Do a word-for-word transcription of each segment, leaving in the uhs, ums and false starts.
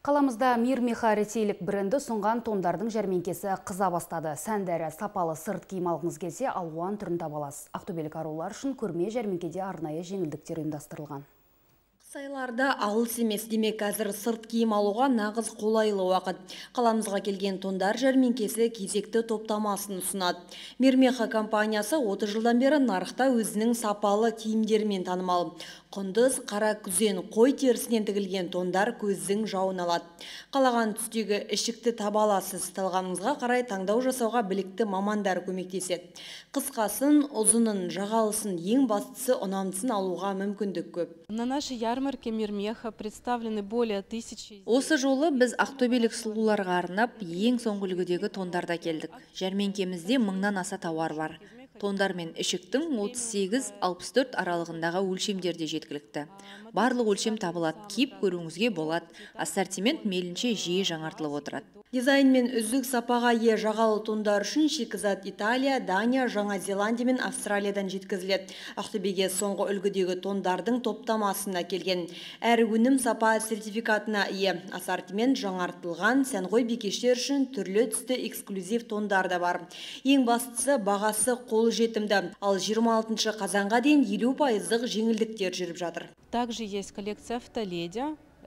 Қаламызда Мирмеха ресейлік бренді ұсынған тондардың жәрмеңкесі қыза бастады. Сәнді әрі сапалы сырт киім алғыңыз келсе, алуан түрін таба аласыз. Ақтөбелік арулар үшін көрме жәрмеңкеде арнайы жеңілдіктер ұйымдастырылған. Сайларда алыс емес, демек қазір сырт киім алуға нағыз қолайлы уақыт. Қаламызға келген тондар жәрмеңкесі кезекті топтамасын ұсынады. Мирмеха компаниясы отыз жылдан бері нарықта өзінің сапалы киімдерімен танымал. Құндыз, қара күзен, қой терісінен тігілген тондар көздің жауын алады. Қалаған түстегі ішікті таба аласыз. Талғамыңызға қарай таңдау жасауға білікті мамандар көмектеседі. Қысқасын, ұзынын, жағалысын, ең бастысы ұнамдысын алуға мүмкіндік көп. На нашей ярмарке Мирмеха представлены более тысячи. Осы жолы біз ақтөбелік сұлуларға арнап ең соңғы үлгідегі тондарда келдік. Жәрмеңкемізде мыңнан аса тауар бар. Тондар мен ішіктің отыз сегіз алпыс төрт аралығындағы өлшемдерде жеткілікті. Барлық өлшем табылады, киіп көруіңізге болады. Ассортимент мейлінше жиі жаңартылып отырады. Дизайн мен үздік сапаға ие жағалы тондар үшін шикізат Италия, Дания, Жаңа Зеландия мен Австралиядан жеткізіледі. Ақтөбеге соңғы үлгідегі тондардың топтамасына келген. Әр өнім сапа сертификатына ие. Ассортимент жаңартылған, сәнғой бикештер үшін түрлі түсті эксклюзив тондар да бар. Ең бастысы бағасы қол жетімді. Ал жиырма алтыншы қазанға дейін елу пайыздық жеңілдіктер жүріп жатыр. Также есть коллекция автоледи.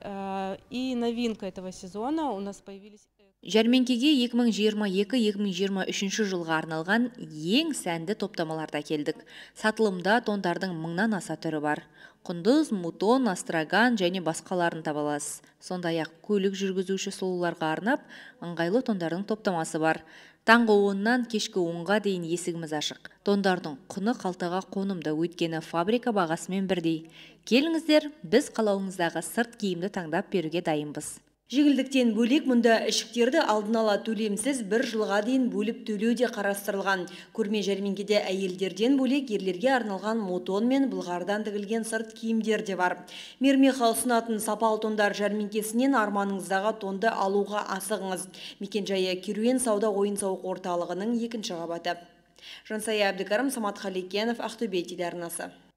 И новинка этого сезона у нас появились... Жәрмеңкеге екі мың жиырма екі екі мың жиырма үшінші жылға арналған ең сәнді топтамаларда келдік. Сатылымда тондардың мыңнан аса түрі бар. Құндыз, мутон, астраган және басқаларын таба аласыз. Сондай-ақ көлік жүргізуші сұлуларға арнап ыңғайлы тондардың топтамасы бар. Таңғы оннан кешкі онға дейін есігіміз ашық. Тондардың құны қалтаға қонымды, өйткені фабрика бағасымен бірдей. Келіңіздер, біз қалауыңыздағы сырт киімді таңдап беруге дайынбыз. Жеңілдіктен бөлек мұнда ішіктерді алдын ала төлемсіз бір жылға дейін бөліп төлеу де қарастырылған. Көрме жәрмеңкеде әйелдерден бөлек ерлерге арналған мутон мен былғардан тігілген сырт киімдер де бар. Мирмеха ұсынатын сапалы тондар жәрмеңкесінен арманыңыздағы тонды алуға асығыңыз. Мекенжайы Керуен сауда ойын-сауық орталығының екінші қабаты. Жансая Әбдікәрім, Самат Қалекенов, Ақтөбе телеарнасы.